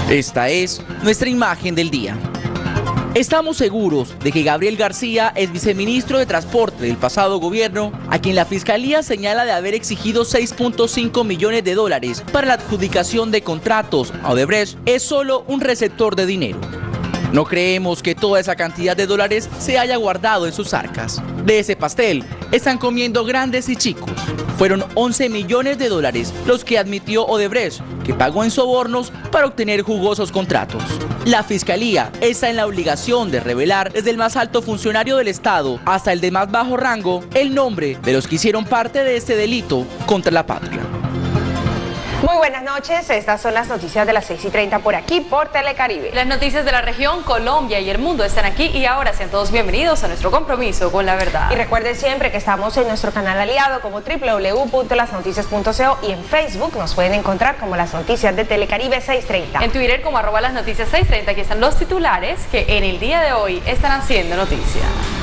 Esta es nuestra imagen del día. Estamos seguros de que Gabriel García es viceministro de Transporte del pasado gobierno, a quien la Fiscalía señala de haber exigido 6.5 millones de dólares para la adjudicación de contratos a Odebrecht. Es solo un receptor de dinero. No creemos que toda esa cantidad de dólares se haya guardado en sus arcas. De ese pastel están comiendo grandes y chicos. Fueron 11 millones de dólares los que admitió Odebrecht, que pagó en sobornos para obtener jugosos contratos. La Fiscalía está en la obligación de revelar desde el más alto funcionario del Estado hasta el de más bajo rango el nombre de los que hicieron parte de este delito contra la patria. Muy buenas noches, estas son las noticias de las 6:30 por aquí, por Telecaribe. Las noticias de la región, Colombia y el mundo están aquí y ahora sean todos bienvenidos a nuestro compromiso con la verdad. Y recuerden siempre que estamos en nuestro canal aliado como www.lasnoticias.co y en Facebook nos pueden encontrar como Las Noticias de Telecaribe 630. En Twitter como @lasnoticias630, aquí están los titulares que en el día de hoy están haciendo noticia.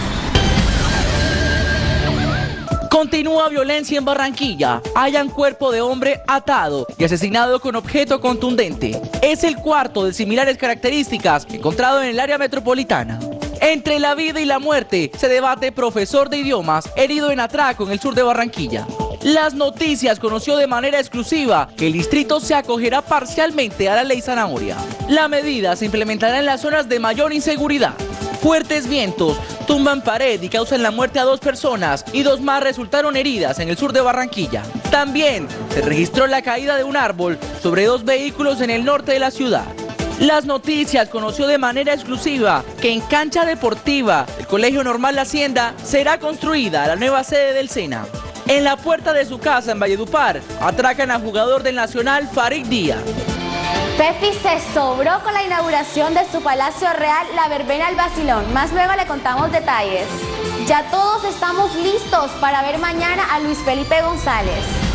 Continúa violencia en Barranquilla. Hallan cuerpo de hombre atado y asesinado con objeto contundente. Es el cuarto de similares características encontrado en el área metropolitana. Entre la vida y la muerte se debate profesor de idiomas herido en atraco en el sur de Barranquilla. Las Noticias conoció de manera exclusiva que el distrito se acogerá parcialmente a la ley Zanahoria. La medida se implementará en las zonas de mayor inseguridad. Fuertes vientos tumban pared y causan la muerte a 2 personas y 2 más resultaron heridas en el sur de Barranquilla. También se registró la caída de un árbol sobre 2 vehículos en el norte de la ciudad. Las Noticias conoció de manera exclusiva que en cancha deportiva del Colegio Normal La Hacienda será construida la nueva sede del SENA. En la puerta de su casa en Valledupar atracan al jugador del Nacional Farid Díaz. Pefi se sobró con la inauguración de su Palacio Real, la verbena El Vacilón. Más luego le contamos detalles. Ya todos estamos listos para ver mañana a Luis Felipe González.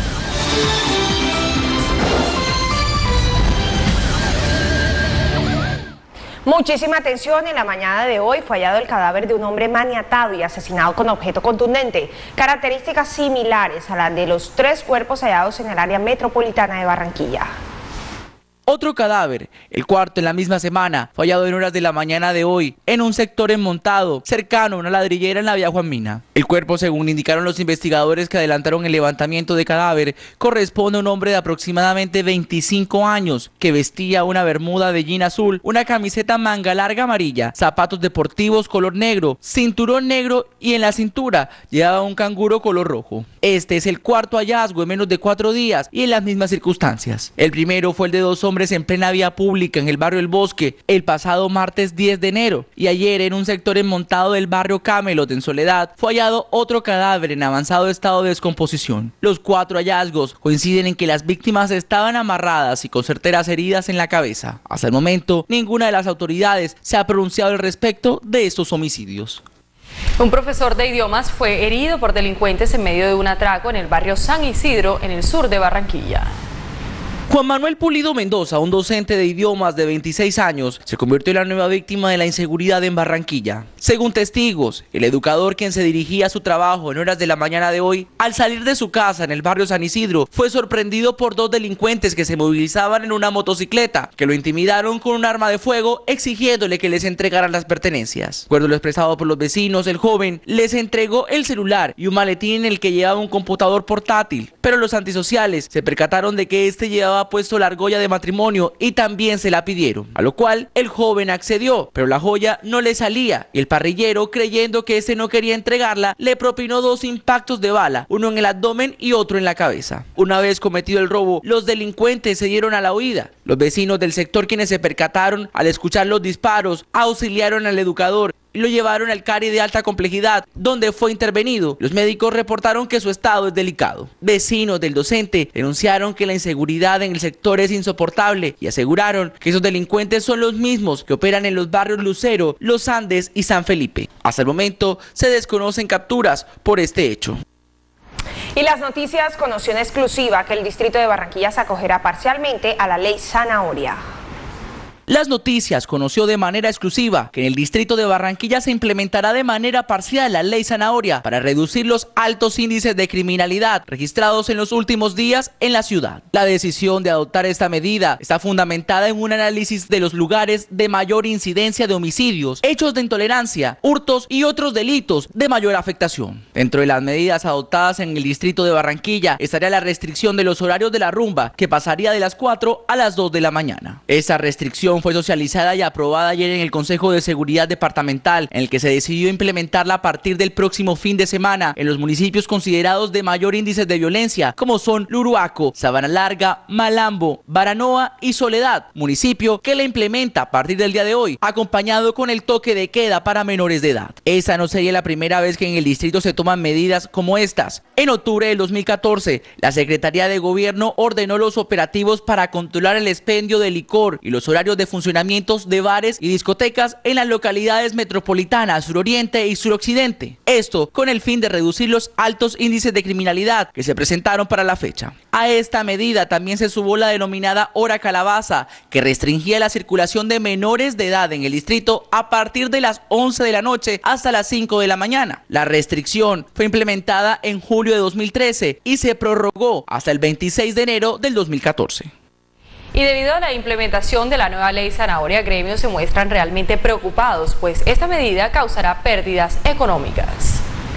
Muchísima atención, en la mañana de hoy fue hallado el cadáver de un hombre maniatado y asesinado con objeto contundente, características similares a las de los 3 cuerpos hallados en el área metropolitana de Barranquilla. Otro cadáver, el cuarto en la misma semana, fue hallado en horas de la mañana de hoy, en un sector enmontado, cercano a una ladrillera en la vía Juan Mina. El cuerpo, según indicaron los investigadores que adelantaron el levantamiento de cadáver, corresponde a un hombre de aproximadamente 25 años, que vestía una bermuda de jean azul, una camiseta manga larga amarilla, zapatos deportivos color negro, cinturón negro y en la cintura llevaba un canguro color rojo. Este es el cuarto hallazgo en menos de 4 días y en las mismas circunstancias. El primero fue el de 2 hombres en plena vía pública en el barrio El Bosque el pasado martes 10 de enero y ayer en un sector enmontado del barrio Camelot en Soledad fue hallado otro cadáver en avanzado estado de descomposición. Los 4 hallazgos coinciden en que las víctimas estaban amarradas y con certeras heridas en la cabeza. Hasta el momento, ninguna de las autoridades se ha pronunciado al respecto de estos homicidios. Un profesor de idiomas fue herido por delincuentes en medio de un atraco en el barrio San Isidro, en el sur de Barranquilla. Juan Manuel Pulido Mendoza, un docente de idiomas de 26 años, se convirtió en la nueva víctima de la inseguridad en Barranquilla. Según testigos, el educador, quien se dirigía a su trabajo en horas de la mañana de hoy, al salir de su casa en el barrio San Isidro, fue sorprendido por 2 delincuentes que se movilizaban en una motocicleta, que lo intimidaron con un arma de fuego, exigiéndole que les entregaran las pertenencias. De acuerdo a lo expresado por los vecinos, el joven les entregó el celular y un maletín en el que llevaba un computador portátil, pero los antisociales se percataron de que este llevaba puesto la argolla de matrimonio y también se la pidieron, a lo cual el joven accedió, pero la joya no le salía y el parrillero, creyendo que este no quería entregarla, le propinó 2 impactos de bala, uno en el abdomen y otro en la cabeza. Una vez cometido el robo, los delincuentes se dieron a la huida. Los vecinos del sector, quienes se percataron al escuchar los disparos, auxiliaron al educador y lo llevaron al CARI de alta complejidad, donde fue intervenido. Los médicos reportaron que su estado es delicado. Vecinos del docente denunciaron que la inseguridad en el sector es insoportable y aseguraron que esos delincuentes son los mismos que operan en los barrios Lucero, Los Andes y San Felipe. Hasta el momento se desconocen capturas por este hecho. Y Las Noticias conoció en exclusiva que el distrito de Barranquilla se acogerá parcialmente a la ley Zanahoria. Las Noticias conoció de manera exclusiva que en el distrito de Barranquilla se implementará de manera parcial la ley Zanahoria para reducir los altos índices de criminalidad registrados en los últimos días en la ciudad. La decisión de adoptar esta medida está fundamentada en un análisis de los lugares de mayor incidencia de homicidios, hechos de intolerancia, hurtos y otros delitos de mayor afectación. Dentro de las medidas adoptadas en el distrito de Barranquilla estaría la restricción de los horarios de la rumba, que pasaría de las 4 a las 2 de la mañana. Esa restricción fue socializada y aprobada ayer en el Consejo de Seguridad Departamental, en el que se decidió implementarla a partir del próximo fin de semana en los municipios considerados de mayor índice de violencia, como son Luruaco, Sabana Larga, Malambo, Baranoa y Soledad, municipio que la implementa a partir del día de hoy, acompañado con el toque de queda para menores de edad. Esa no sería la primera vez que en el distrito se toman medidas como estas. En octubre del 2014, la Secretaría de Gobierno ordenó los operativos para controlar el expendio de licor y los horarios de funcionamientos de bares y discotecas en las localidades metropolitanas suroriente y suroccidente. Esto con el fin de reducir los altos índices de criminalidad que se presentaron para la fecha. A esta medida también se sumó la denominada Hora Calabaza, que restringía la circulación de menores de edad en el distrito a partir de las 11 de la noche hasta las 5 de la mañana. La restricción fue implementada en julio de 2013 y se prorrogó hasta el 26 de enero del 2014. Y debido a la implementación de la nueva ley Zanahoria, gremios se muestran realmente preocupados, pues esta medida causará pérdidas económicas.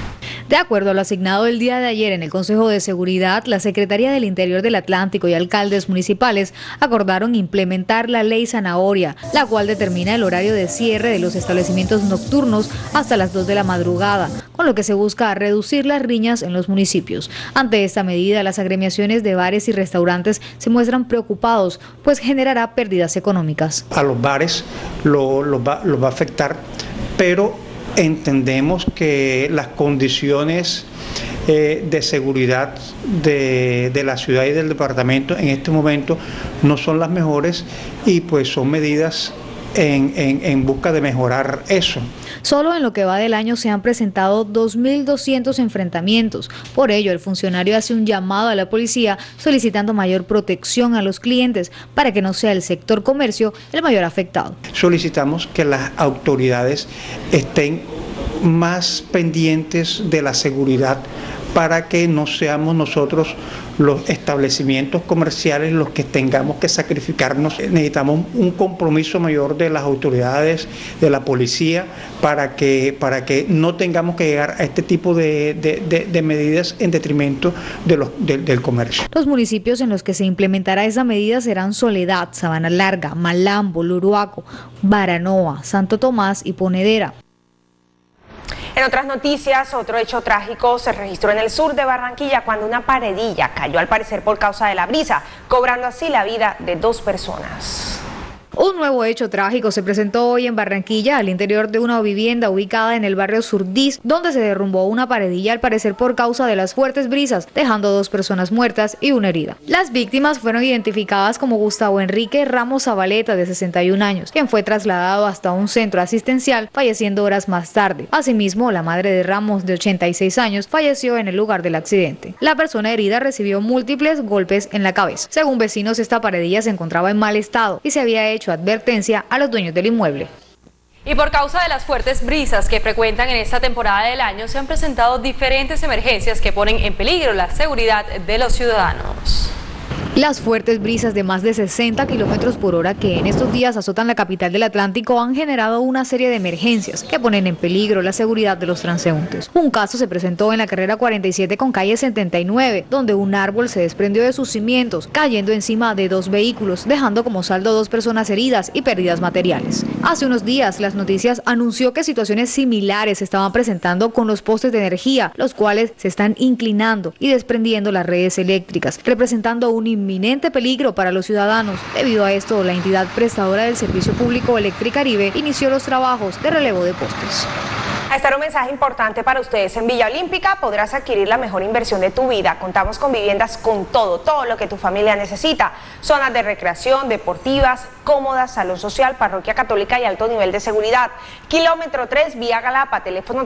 De acuerdo a lo asignado el día de ayer en el Consejo de Seguridad, la Secretaría del Interior del Atlántico y alcaldes municipales acordaron implementar la ley Zanahoria, la cual determina el horario de cierre de los establecimientos nocturnos hasta las 2 de la madrugada, con lo que se busca reducir las riñas en los municipios. Ante esta medida, las agremiaciones de bares y restaurantes se muestran preocupados, pues generará pérdidas económicas. A los bares los va a afectar, pero entendemos que las condiciones de seguridad de la ciudad y del departamento en este momento no son las mejores y pues son medidas en busca de mejorar eso. Solo en lo que va del año se han presentado 2.200 enfrentamientos. Por ello, el funcionario hace un llamado a la policía solicitando mayor protección a los clientes para que no sea el sector comercio el mayor afectado. Solicitamos que las autoridades estén más pendientes de la seguridad para que no seamos nosotros los establecimientos comerciales los que tengamos que sacrificarnos. Necesitamos un compromiso mayor de las autoridades, de la policía, para que no tengamos que llegar a este tipo de medidas en detrimento del comercio. Los municipios en los que se implementará esa medida serán Soledad, Sabana Larga, Malambo, Luruaco, Baranoa, Santo Tomás y Ponedera. En otras noticias, otro hecho trágico se registró en el sur de Barranquilla cuando una paredilla cayó al parecer por causa de la brisa, cobrando así la vida de 2 personas. Un nuevo hecho trágico se presentó hoy en Barranquilla, al interior de una vivienda ubicada en el barrio Surdís, donde se derrumbó una paredilla al parecer por causa de las fuertes brisas, dejando 2 personas muertas y una herida. Las víctimas fueron identificadas como Gustavo Enrique Ramos Zabaleta, de 61 años, quien fue trasladado hasta un centro asistencial, falleciendo horas más tarde. Asimismo, la madre de Ramos, de 86 años, falleció en el lugar del accidente. La persona herida recibió múltiples golpes en la cabeza. Según vecinos, esta paredilla se encontraba en mal estado y se había hecho advertencia a los dueños del inmueble. Y por causa de las fuertes brisas que frecuentan en esta temporada del año, se han presentado diferentes emergencias que ponen en peligro la seguridad de los ciudadanos. Las fuertes brisas de más de 60 kilómetros por hora que en estos días azotan la capital del Atlántico han generado una serie de emergencias que ponen en peligro la seguridad de los transeúntes. Un caso se presentó en la carrera 47 con calle 79, donde un árbol se desprendió de sus cimientos, cayendo encima de 2 vehículos, dejando como saldo 2 personas heridas y pérdidas materiales. Hace unos días, Las Noticias anunció que situaciones similares se estaban presentando con los postes de energía, los cuales se están inclinando y desprendiendo las redes eléctricas, representando un inminente peligro para los ciudadanos. Debido a esto, la entidad prestadora del servicio público Electricaribe inició los trabajos de relevo de postes. A estar un mensaje importante para ustedes. En Villa Olímpica podrás adquirir la mejor inversión de tu vida. Contamos con viviendas con todo lo que tu familia necesita. Zonas de recreación, deportivas, cómodas, salón social, parroquia católica y alto nivel de seguridad. Kilómetro 3, Vía Galapa, teléfono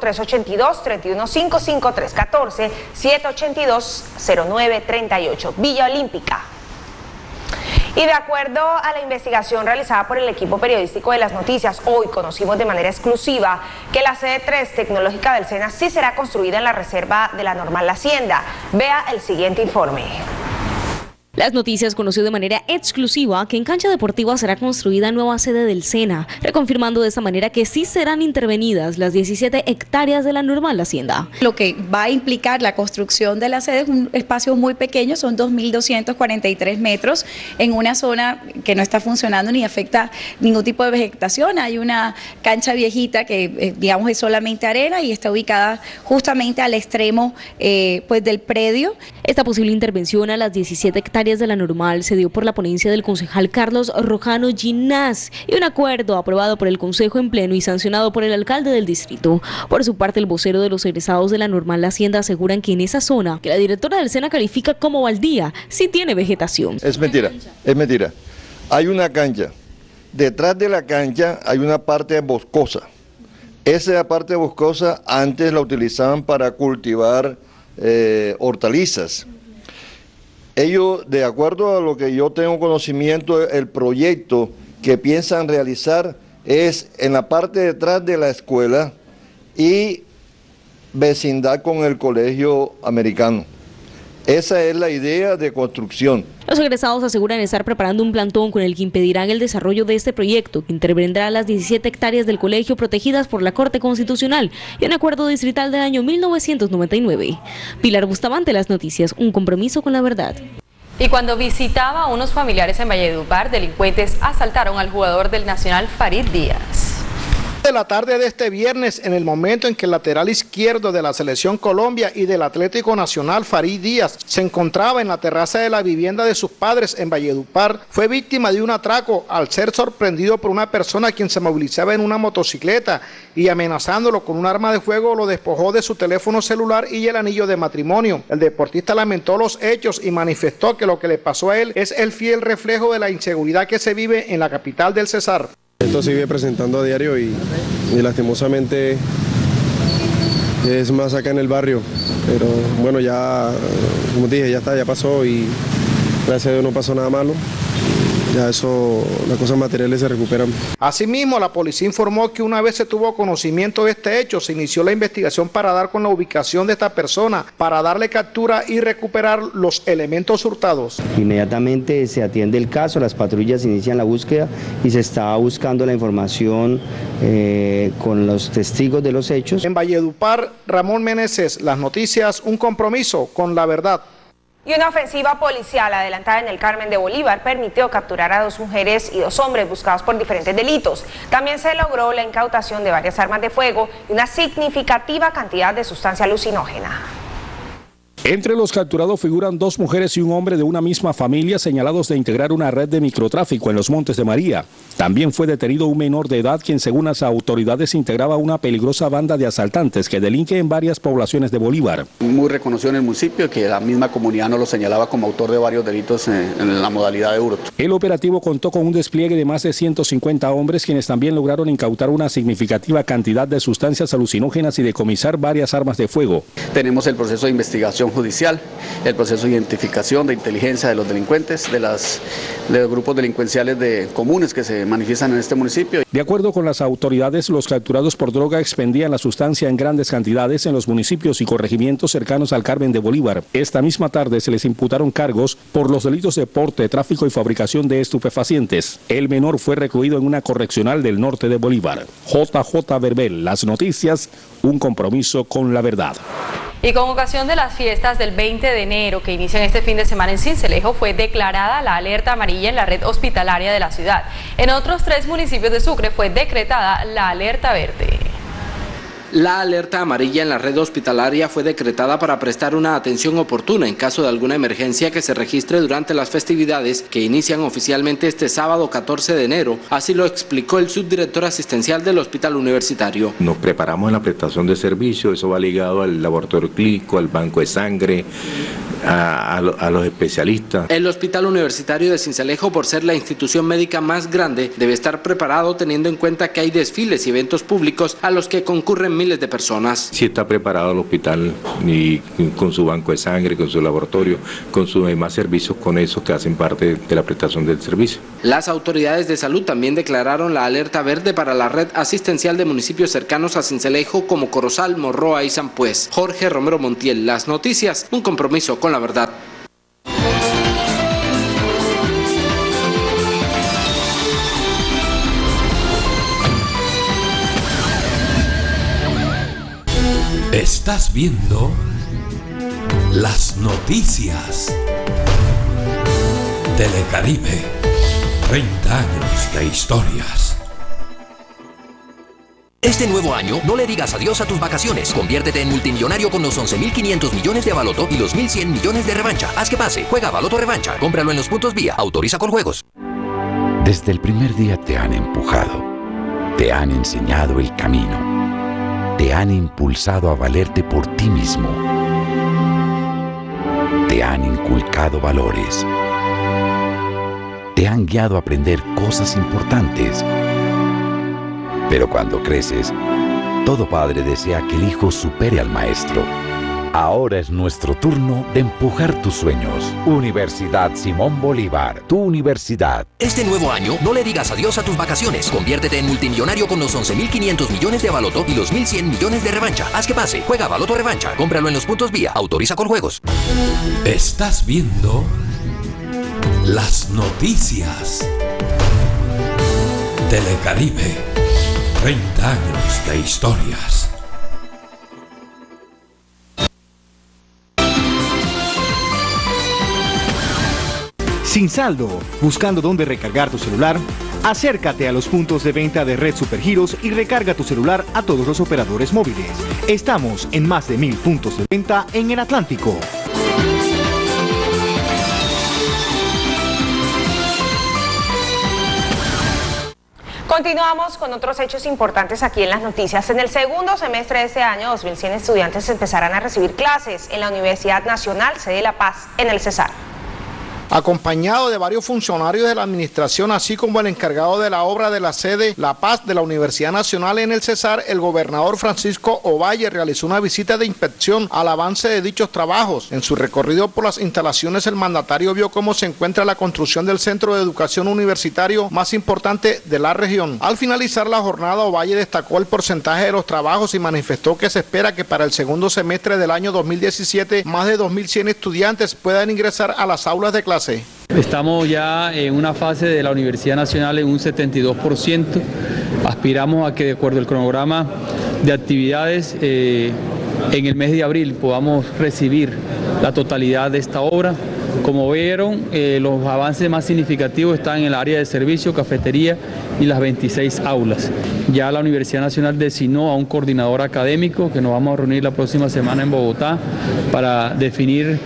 382-3155-314, 782-0938. Villa Olímpica. Y de acuerdo a la investigación realizada por el equipo periodístico de Las Noticias, hoy conocimos de manera exclusiva que la sede 3 tecnológica del SENA sí será construida en la reserva de la Normal La Hacienda. Vea el siguiente informe. Las Noticias conoció de manera exclusiva que en cancha deportiva será construida nueva sede del SENA, reconfirmando de esta manera que sí serán intervenidas las 17 hectáreas de la Normal Hacienda. Lo que va a implicar la construcción de la sede es un espacio muy pequeño, son 2.243 metros, en una zona que no está funcionando ni afecta ningún tipo de vegetación. Hay una cancha viejita que digamos es solamente arena y está ubicada justamente al extremo pues del predio. Esta posible intervención a las 17 hectáreas de la Normal se dio por la ponencia del concejal Carlos Rojano Ginás y un acuerdo aprobado por el Consejo en pleno y sancionado por el alcalde del distrito. Por su parte, el vocero de los egresados de la Normal Hacienda aseguran que en esa zona, que la directora del SENA califica como baldía, sí tiene vegetación. Es mentira, es mentira. Hay una cancha. Detrás de la cancha hay una parte boscosa. Esa parte boscosa antes la utilizaban para cultivar hortalizas. Ellos, de acuerdo a lo que yo tengo conocimiento, el proyecto que piensan realizar es en la parte de atrás de la escuela y vecindad con el colegio americano. Esa es la idea de construcción. Los egresados aseguran estar preparando un plantón con el que impedirán el desarrollo de este proyecto, que intervendrá las 17 hectáreas del colegio protegidas por la Corte Constitucional y un acuerdo distrital del año 1999. Pilar Bustamante, Las Noticias, un compromiso con la verdad. Y cuando visitaba a unos familiares en Valledupar, delincuentes asaltaron al jugador del Nacional, Farid Díaz. De la tarde de este viernes, en el momento en que el lateral izquierdo de la Selección Colombia y del Atlético Nacional, Farid Díaz, se encontraba en la terraza de la vivienda de sus padres en Valledupar, fue víctima de un atraco al ser sorprendido por una persona quien se movilizaba en una motocicleta y amenazándolo con un arma de fuego lo despojó de su teléfono celular y el anillo de matrimonio. El deportista lamentó los hechos y manifestó que lo que le pasó a él es el fiel reflejo de la inseguridad que se vive en la capital del Cesar. Esto se vive presentando a diario y lastimosamente es más acá en el barrio, pero bueno, ya, como te dije, ya está, ya pasó y gracias a Dios no pasó nada malo. Ya eso, las cosas materiales se recuperan. Asimismo, la policía informó que una vez se tuvo conocimiento de este hecho, se inició la investigación para dar con la ubicación de esta persona, para darle captura y recuperar los elementos hurtados. Inmediatamente se atiende el caso, las patrullas inician la búsqueda y se está buscando la información con los testigos de los hechos. En Valledupar, Ramón Meneses, Las Noticias, un compromiso con la verdad. Y una ofensiva policial adelantada en el Carmen de Bolívar permitió capturar a 2 mujeres y 2 hombres buscados por diferentes delitos. También se logró la incautación de varias armas de fuego y una significativa cantidad de sustancia alucinógena. Entre los capturados figuran 2 mujeres y un hombre de una misma familia señalados de integrar una red de microtráfico en los Montes de María. También fue detenido un menor de edad quien, según las autoridades, integraba una peligrosa banda de asaltantes que delinque en varias poblaciones de Bolívar. Muy reconocido en el municipio, que la misma comunidad nos lo señalaba como autor de varios delitos en la modalidad de hurto. El operativo contó con un despliegue de más de 150 hombres quienes también lograron incautar una significativa cantidad de sustancias alucinógenas y decomisar varias armas de fuego. Tenemos el proceso de investigación judicial, el proceso de identificación, de inteligencia de los delincuentes, de los grupos delincuenciales comunes que se manifiestan en este municipio. De acuerdo con las autoridades, los capturados por droga expendían la sustancia en grandes cantidades en los municipios y corregimientos cercanos al Carmen de Bolívar. Esta misma tarde se les imputaron cargos por los delitos de porte, tráfico y fabricación de estupefacientes. El menor fue recluido en una correccional del norte de Bolívar. JJ Verbel, Las Noticias, un compromiso con la verdad. Y con ocasión de las fiestas del 20 de enero que inician este fin de semana en Sincelejo, fue declarada la alerta amarilla en la red hospitalaria de la ciudad. En otros 3 municipios de Sucre fue decretada la alerta verde. La alerta amarilla en la red hospitalaria fue decretada para prestar una atención oportuna en caso de alguna emergencia que se registre durante las festividades que inician oficialmente este sábado 14 de enero. Así lo explicó el subdirector asistencial del Hospital Universitario. Nos preparamos en la prestación de servicios, eso va ligado al laboratorio clínico, al banco de sangre, a los especialistas. El Hospital Universitario de Sincelejo, por ser la institución médica más grande, debe estar preparado teniendo en cuenta que hay desfiles y eventos públicos a los que concurren miles de personas. Sí está preparado el hospital y con su banco de sangre, con su laboratorio, con sus demás servicios con esos que hacen parte de la prestación del servicio. Las autoridades de salud también declararon la alerta verde para la red asistencial de municipios cercanos a Sincelejo como Corozal, Morroa y Sampués. Jorge Romero Montiel, Las Noticias, un compromiso con la verdad. Estás viendo Las Noticias. Telecaribe, 30 años de historias. Este nuevo año, no le digas adiós a tus vacaciones. Conviértete en multimillonario con los 11.500 millones de Avaloto y los 1.100 millones de Revancha. Haz que pase. Juega Avaloto Revancha. Cómpralo en los puntos Vía. Autoriza con juegos. Desde el primer día te han empujado. Te han enseñado el camino. Te han impulsado a valerte por ti mismo. Te han inculcado valores. Te han guiado a aprender cosas importantes. Pero cuando creces, todo padre desea que el hijo supere al maestro. Ahora es nuestro turno de empujar tus sueños. Universidad Simón Bolívar, tu universidad. Este nuevo año, no le digas adiós a tus vacaciones. Conviértete en multimillonario con los 11.500 millones de Avaloto y los 1.100 millones de Revancha. Haz que pase. Juega Avaloto Revancha. Cómpralo en los puntos Vía. Autoriza con juegos. Estás viendo Las Noticias. Telecaribe, 30 años de historias. Sin saldo, buscando dónde recargar tu celular, acércate a los puntos de venta de Red Supergiros y recarga tu celular a todos los operadores móviles. Estamos en más de 1.000 puntos de venta en el Atlántico. Continuamos con otros hechos importantes aquí en Las Noticias. En el segundo semestre de este año, 2.100 estudiantes empezarán a recibir clases en la Universidad Nacional Sede La Paz, en el Cesar. Acompañado de varios funcionarios de la administración, así como el encargado de la obra de la sede La Paz de la Universidad Nacional en el Cesar, el gobernador Francisco Ovalle realizó una visita de inspección al avance de dichos trabajos. En su recorrido por las instalaciones, el mandatario vio cómo se encuentra la construcción del centro de educación universitario más importante de la región. Al finalizar la jornada, Ovalle destacó el porcentaje de los trabajos y manifestó que se espera que para el segundo semestre del año 2017 más de 2.100 estudiantes puedan ingresar a las aulas de clase. Estamos ya en una fase de la Universidad Nacional en un 72%. Aspiramos a que de acuerdo al cronograma de actividades en el mes de abril podamos recibir la totalidad de esta obra. Como vieron, los avances más significativos están en el área de servicio, cafetería y las 26 aulas. Ya la Universidad Nacional designó a un coordinador académico que nos vamos a reunir la próxima semana en Bogotá para definir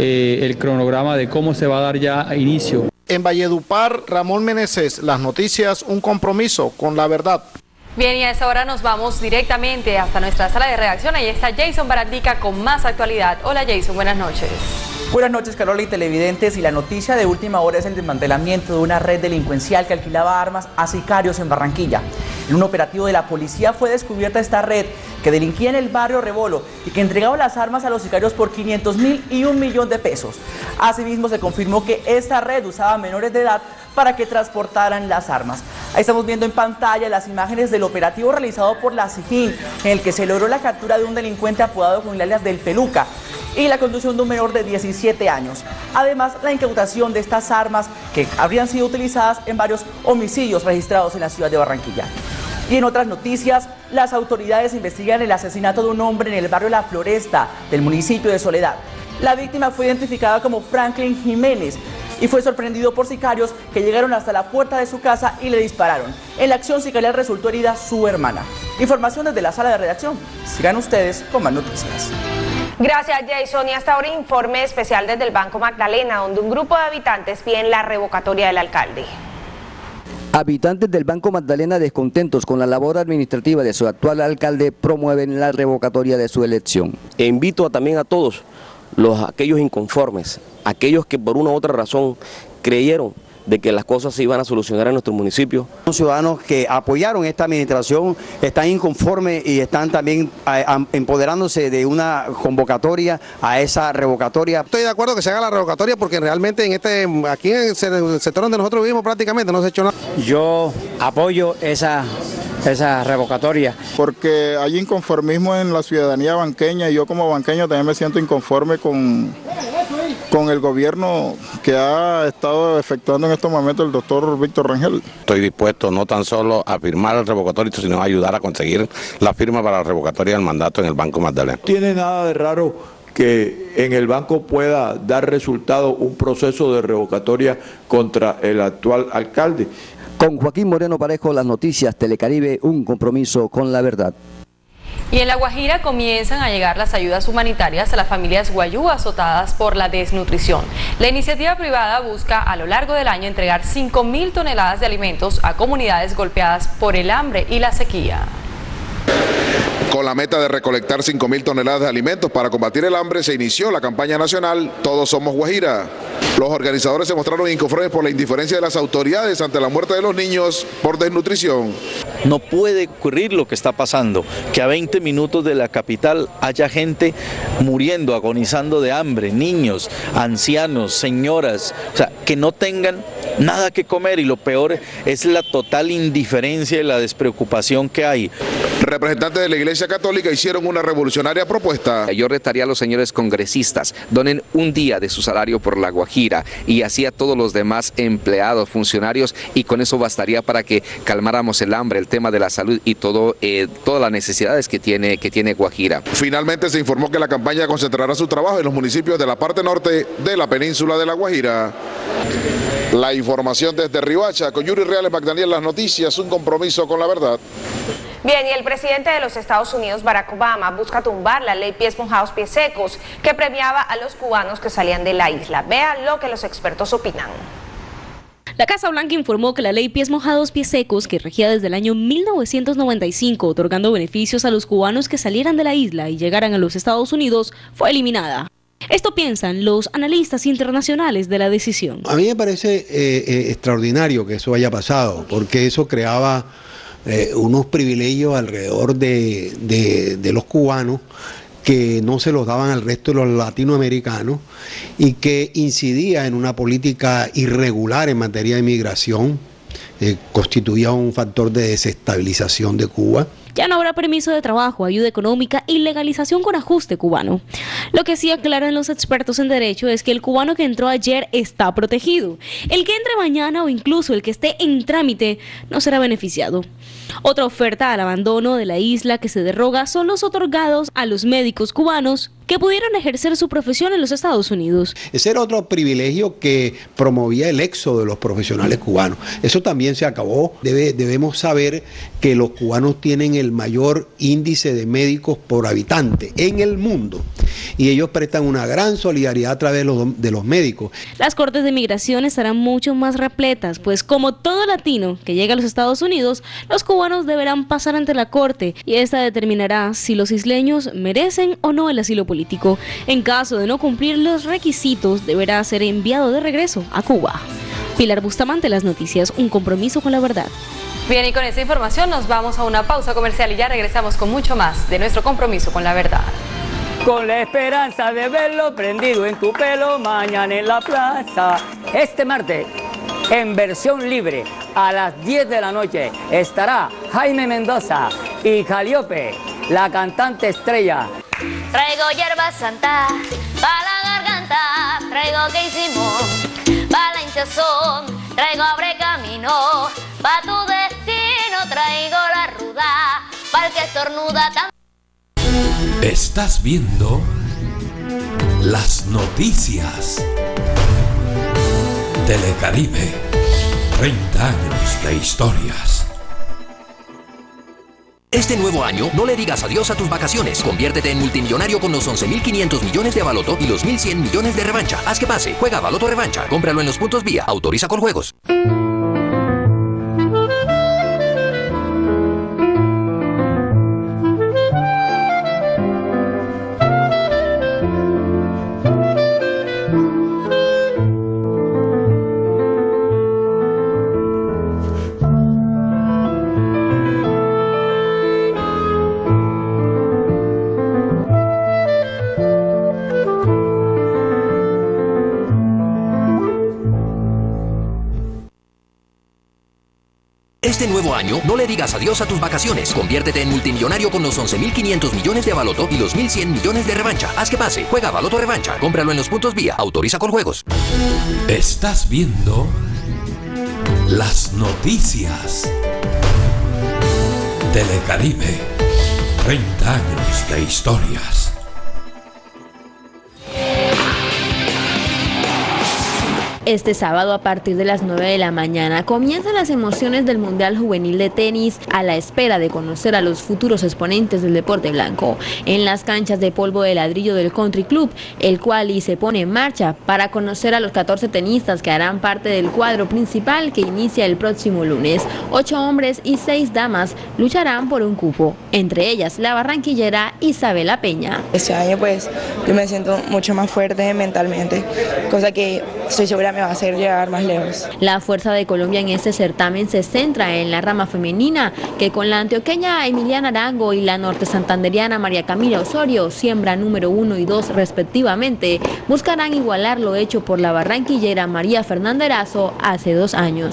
el cronograma de cómo se va a dar ya inicio. En Valledupar, Ramón Meneses, Las Noticias, un compromiso con la verdad. Bien, y a esta hora nos vamos directamente hasta nuestra sala de redacción. Ahí está Jason Barandica con más actualidad. Hola Jason, buenas noches. Buenas noches, Carola y televidentes, y la noticia de última hora es el desmantelamiento de una red delincuencial que alquilaba armas a sicarios en Barranquilla. En un operativo de la policía fue descubierta esta red que delinquía en el barrio Rebolo y que entregaba las armas a los sicarios por 500.000 y 1 millón de pesos. Asimismo, se confirmó que esta red usaba menores de edad para que transportaran las armas. Ahí estamos viendo en pantalla las imágenes del operativo realizado por la SIJIN, en el que se logró la captura de un delincuente apodado con el alias del Peluca y la conducción de un menor de 17 años. Además, la incautación de estas armas que habrían sido utilizadas en varios homicidios registrados en la ciudad de Barranquilla. Y en otras noticias, las autoridades investigan el asesinato de un hombre en el barrio La Floresta del municipio de Soledad. La víctima fue identificada como Franklin Jiménez y fue sorprendido por sicarios que llegaron hasta la puerta de su casa y le dispararon. En la acción sicarial resultó herida su hermana. Información desde la sala de redacción. Sigan ustedes con más noticias. Gracias, Jason. Y hasta ahora informe especial desde el Banco Magdalena, donde un grupo de habitantes piden la revocatoria del alcalde. Habitantes del Banco Magdalena, descontentos con la labor administrativa de su actual alcalde, promueven la revocatoria de su elección. E invito también a todos aquellos inconformes, aquellos que por una u otra razón creyeron de que las cosas se iban a solucionar en nuestro municipio. Los ciudadanos que apoyaron esta administración están inconformes y están también empoderándose de una convocatoria a esa revocatoria. Estoy de acuerdo que se haga la revocatoria porque realmente aquí en el sector donde nosotros vivimos prácticamente no se ha hecho nada. Yo apoyo esa revocatoria. Porque hay inconformismo en la ciudadanía banqueña y yo como banqueño también me siento inconforme con el gobierno que ha estado efectuando en estos momentos el doctor Víctor Rangel. Estoy dispuesto no tan solo a firmar el revocatorio, sino a ayudar a conseguir la firma para la revocatoria del mandato en el Banco Magdalena. No tiene nada de raro que en el banco pueda dar resultado un proceso de revocatoria contra el actual alcalde. Con Joaquín Moreno Parejo, las noticias Telecaribe, un compromiso con la verdad. Y en La Guajira comienzan a llegar las ayudas humanitarias a las familias guayú azotadas por la desnutrición. La iniciativa privada busca a lo largo del año entregar 5.000 toneladas de alimentos a comunidades golpeadas por el hambre y la sequía. Con la meta de recolectar 5.000 toneladas de alimentos para combatir el hambre, se inició la campaña nacional Todos Somos Guajira. Los organizadores se mostraron inconformes por la indiferencia de las autoridades ante la muerte de los niños por desnutrición. No puede ocurrir lo que está pasando, que a 20 minutos de la capital haya gente muriendo, agonizando de hambre, niños, ancianos, señoras, o sea, que no tengan nada que comer, y lo peor es la total indiferencia y la despreocupación que hay. Representantes de la Iglesia Católica hicieron una revolucionaria propuesta. Yo retaría a los señores congresistas, donen un día de su salario por La Guajira y así a todos los demás empleados, funcionarios, y con eso bastaría para que calmáramos el hambre, el tema de la salud y todas las necesidades que tiene Guajira. Finalmente se informó que la campaña concentrará su trabajo en los municipios de la parte norte de la península de La Guajira. La información desde Riohacha, con Yuri Reales Magdaniel, las noticias, un compromiso con la verdad. Bien, y el presidente de los Estados Unidos, Barack Obama, busca tumbar la ley Pies Mojados, Pies Secos, que premiaba a los cubanos que salían de la isla. Vean lo que los expertos opinan. La Casa Blanca informó que la ley Pies Mojados, Pies Secos, que regía desde el año 1995, otorgando beneficios a los cubanos que salieran de la isla y llegaran a los Estados Unidos, fue eliminada. Esto piensan los analistas internacionales de la decisión. A mí me parece extraordinario que eso haya pasado, porque eso creaba unos privilegios alrededor de los cubanos que no se los daban al resto de los latinoamericanos y que incidía en una política irregular en materia de migración, constituía un factor de desestabilización de Cuba. Ya no habrá permiso de trabajo, ayuda económica y legalización con ajuste cubano. Lo que sí aclaran los expertos en derecho es que el cubano que entró ayer está protegido. El que entre mañana o incluso el que esté en trámite no será beneficiado. Otra oferta al abandono de la isla que se derroga son los otorgados a los médicos cubanos que pudieron ejercer su profesión en los Estados Unidos. Ese era otro privilegio que promovía el éxodo de los profesionales cubanos. Eso también se acabó. Debemos saber que los cubanos tienen el mayor índice de médicos por habitante en el mundo y ellos prestan una gran solidaridad a través de los médicos. Las cortes de migración estarán mucho más repletas, pues como todo latino que llega a los Estados Unidos, los cubanos deberán pasar ante la corte y esta determinará si los isleños merecen o no el asilo político. En caso de no cumplir los requisitos, deberá ser enviado de regreso a Cuba. Pilar Bustamante, Las Noticias, un compromiso con la verdad. Bien, y con esta información nos vamos a una pausa comercial y ya regresamos con mucho más de nuestro compromiso con la verdad. Con la esperanza de verlo prendido en tu pelo mañana en la plaza. Este martes, en versión libre, a las 10 de la noche, estará Jaime Mendoza y Calliope, la cantante estrella. Traigo hierba santa pa' la garganta, traigo que hicimos pa' la hinchazón, traigo abre camino pa' tu destino, traigo la ruda pa' el que estornuda tan. Estás viendo las noticias. Telecaribe, 30 años de historias. Este nuevo año, no le digas adiós a tus vacaciones. Conviértete en multimillonario con los 11.500 millones de Avaloto y los 1.100 millones de revancha. Haz que pase. Juega Avaloto Revancha. Cómpralo en los puntos Vía. Autoriza con juegos. Este nuevo año, no le digas adiós a tus vacaciones. Conviértete en multimillonario con los 11.500 millones de Avaloto y los 1.100 millones de revancha. Haz que pase. Juega Avaloto Revancha. Cómpralo en los puntos Vía. Autoriza con juegos. Estás viendo las noticias. Telecaribe. 30 años de historias. Este sábado a partir de las 9 de la mañana comienzan las emociones del Mundial Juvenil de Tenis a la espera de conocer a los futuros exponentes del deporte blanco en las canchas de polvo de ladrillo del Country Club, el cual se pone en marcha para conocer a los 14 tenistas que harán parte del cuadro principal que inicia el próximo lunes. 8 hombres y 6 damas lucharán por un cupo, entre ellas la barranquillera Isabela Peña. Este año pues yo me siento mucho más fuerte mentalmente, cosa que estoy segura me va a hacer llegar más lejos. La fuerza de Colombia en este certamen se centra en la rama femenina, que con la antioqueña Emiliana Arango y la norte santanderiana María Camila Osorio, siembra número 1 y 2 respectivamente, buscarán igualar lo hecho por la barranquillera María Fernanda Erazo hace 2 años.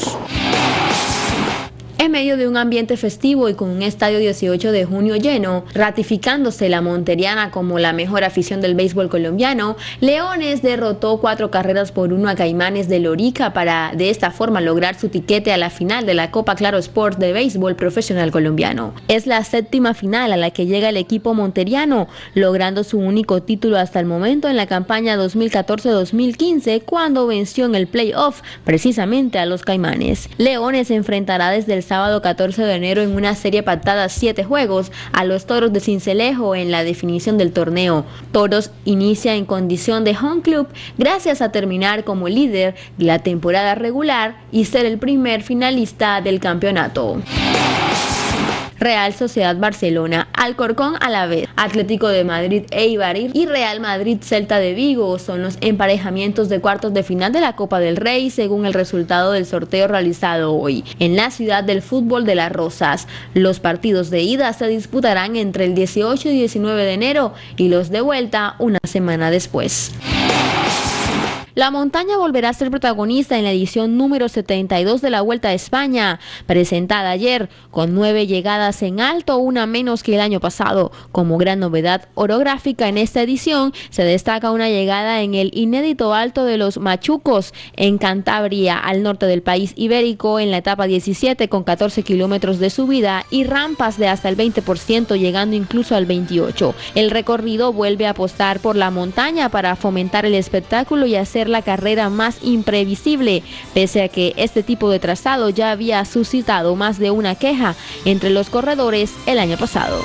En medio de un ambiente festivo y con un estadio 18 de junio lleno, ratificándose la monteriana como la mejor afición del béisbol colombiano, Leones derrotó 4-1 a Caimanes de Lorica para de esta forma lograr su tiquete a la final de la Copa Claro Sport de béisbol profesional colombiano. Es la 7ª final a la que llega el equipo monteriano, logrando su único título hasta el momento en la campaña 2014-2015, cuando venció en el playoff precisamente a los Caimanes. Leones se enfrentará desde el sábado 14 de enero en una serie pactada 7 juegos a los Toros de Sincelejo en la definición del torneo. Toros inicia en condición de home club gracias a terminar como líder de la temporada regular y ser el primer finalista del campeonato. Real Sociedad Barcelona, Alcorcón Alavés, Atlético de Madrid Eibar y Real Madrid Celta de Vigo son los emparejamientos de cuartos de final de la Copa del Rey según el resultado del sorteo realizado hoy en la ciudad del fútbol de Las Rozas. Los partidos de ida se disputarán entre el 18 y 19 de enero y los de vuelta una semana después. La montaña volverá a ser protagonista en la edición número 72 de la Vuelta a España, presentada ayer, con 9 llegadas en alto, una menos que el año pasado. Como gran novedad orográfica en esta edición, se destaca una llegada en el inédito Alto de los Machucos, en Cantabria, al norte del país ibérico, en la etapa 17, con 14 kilómetros de subida y rampas de hasta el 20%, llegando incluso al 28%. El recorrido vuelve a apostar por la montaña para fomentar el espectáculo y hacer la carrera más imprevisible, pese a que este tipo de trazado ya había suscitado más de una queja entre los corredores el año pasado.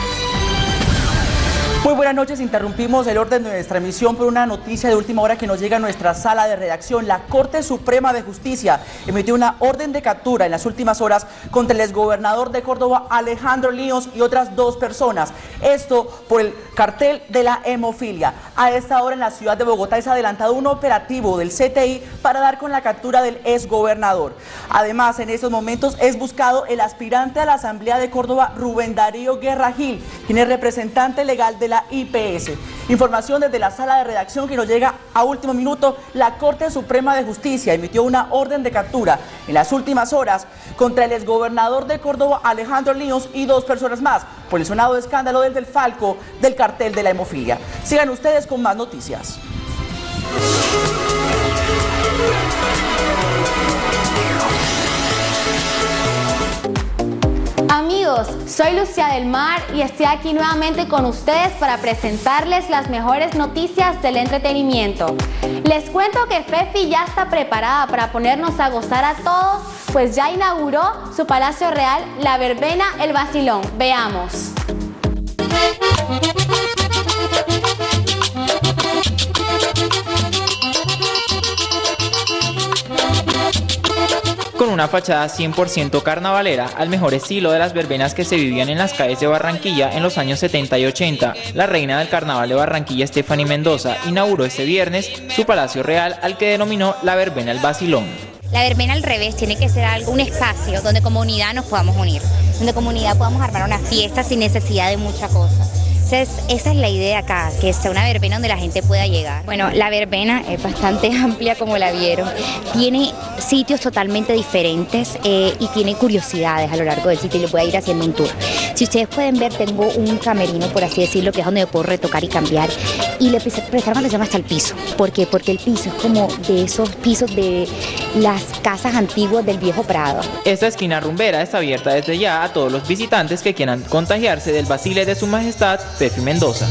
Muy buenas noches, interrumpimos el orden de nuestra emisión por una noticia de última hora que nos llega a nuestra sala de redacción. La Corte Suprema de Justicia emitió una orden de captura en las últimas horas contra el exgobernador de Córdoba, Alejandro Líos, y otras 2 personas. Esto por el cartel de la hemofilia. A esta hora en la ciudad de Bogotá es adelantado un operativo del CTI para dar con la captura del exgobernador. Además, en estos momentos es buscado el aspirante a la Asamblea de Córdoba, Rubén Darío Guerra Gil, quien es representante legal de la IPS. Información desde la sala de redacción que nos llega a último minuto. La Corte Suprema de Justicia emitió una orden de captura en las últimas horas contra el exgobernador de Córdoba, Alejandro Líos, y 2 personas más por el sonado escándalo del desfalco del cartel de la hemofilia. Sigan ustedes con más noticias. Amigos, soy Lucía del Mar y estoy aquí nuevamente con ustedes para presentarles las mejores noticias del entretenimiento. Les cuento que Fefi ya está preparada para ponernos a gozar a todos, pues ya inauguró su Palacio Real, la verbena El Vacilón. Veamos. Con una fachada 100% carnavalera, al mejor estilo de las verbenas que se vivían en las calles de Barranquilla en los años 70 y 80, la reina del carnaval de Barranquilla, Stephanie Mendoza, inauguró este viernes su Palacio Real, al que denominó la verbena El Vacilón. La verbena al revés tiene que ser un espacio donde como unidad nos podamos unir, donde como unidad podamos armar una fiesta sin necesidad de mucha cosa. esa es la idea acá, que sea una verbena donde la gente pueda llegar. Bueno, la verbena es bastante amplia como la vieron, tiene sitios totalmente diferentes y tiene curiosidades a lo largo del sitio y le voy a ir haciendo un tour. Si ustedes pueden ver, tengo un camerino, por así decirlo, que es donde me puedo retocar y cambiar, y le prestaron atención hasta el piso. ¿Por qué? Porque el piso es como de esos pisos de las casas antiguas del viejo Prado. Esta esquina rumbera está abierta desde ya a todos los visitantes que quieran contagiarse del Basile de Su Majestad Fefi Mendoza.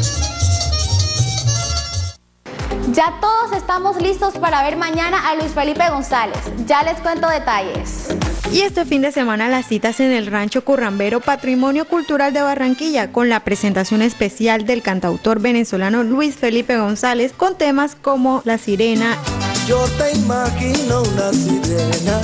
Ya todos estamos listos para ver mañana a Luis Felipe González. Ya les cuento detalles. Y este fin de semana las citas en el Rancho Currambero, Patrimonio Cultural de Barranquilla, con la presentación especial del cantautor venezolano Luis Felipe González, con temas como La Sirena. Yo te imagino una sirena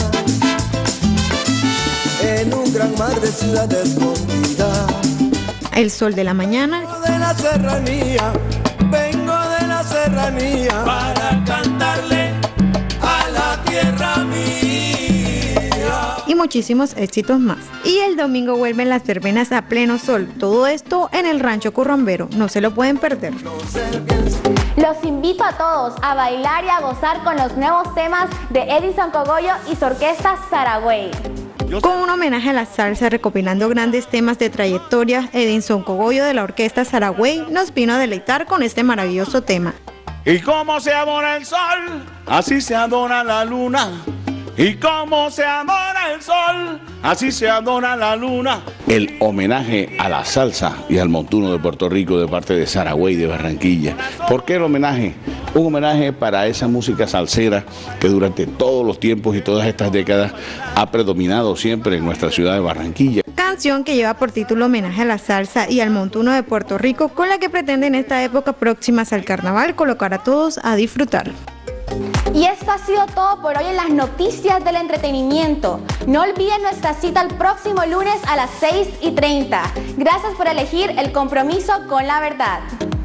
en un gran mar de ciudad escondida. El Sol de la Mañana. De la serranía, vengo de la serranía para cantarle a la tierra mía. Y muchísimos éxitos más. Y el domingo vuelven las verbenas a pleno sol. Todo esto en el Rancho Currambero. No se lo pueden perder. Los invito a todos a bailar y a gozar con los nuevos temas de Edison Cogollo y su orquesta Saragüey. Con un homenaje a la salsa, recopilando grandes temas de trayectoria, Edison Cogollo de la orquesta Saragüey nos vino a deleitar con este maravilloso tema. Y como se adora el sol, así se adora la luna. Y como se adora el sol, así se adora la luna. El homenaje a la salsa y al montuno de Puerto Rico de parte de Saragüey de Barranquilla. ¿Por qué el homenaje? Un homenaje para esa música salsera que durante todos los tiempos y todas estas décadas ha predominado siempre en nuestra ciudad de Barranquilla. Canción que lleva por título Homenaje a la salsa y al montuno de Puerto Rico, con la que pretende en esta época próximas al carnaval colocar a todos a disfrutar. Y esto ha sido todo por hoy en las noticias del entretenimiento. No olviden nuestra cita el próximo lunes a las 6:30. Gracias por elegir el compromiso con la verdad.